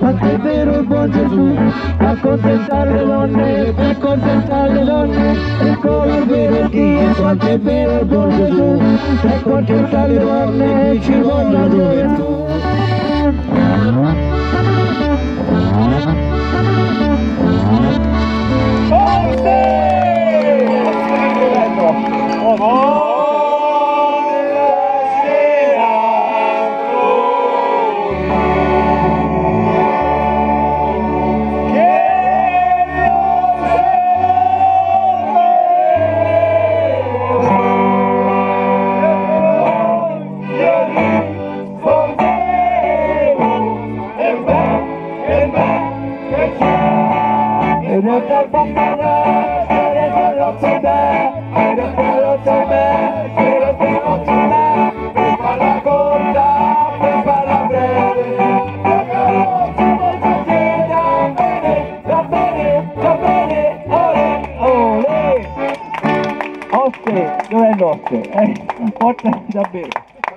quanto è vero il buon Gesù, accontentare le donne, accontentare le donne, e come è vero Dio, quanto è vero il buon Gesù, accontentare le donne, ci vuole la gioventù. Dov'è l'oste? Porta da bere.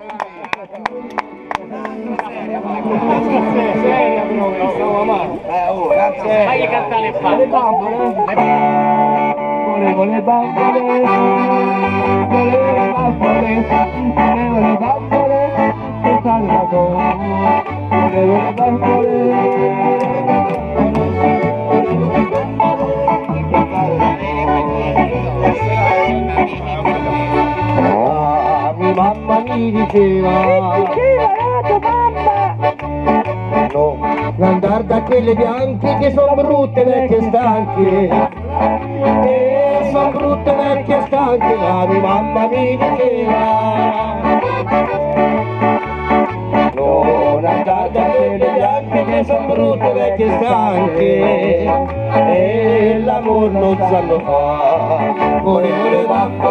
Seria però, stavo amando. Fagli cantare le bambole. Le bambole. Volevo le bambole. Volevo le bambole. Volevo le bambole. E fare la cosa. Volevo le bambole. Mamma mi diceva la tua mamma no, non andare da quelle bianche che sono brutte, vecchie stanche, sono brutte, vecchie stanche, la mia mamma mi diceva non andare da quelle bianche che sono brutte, vecchie stanche, e l'amor non sanno fare. Volevo le bambole.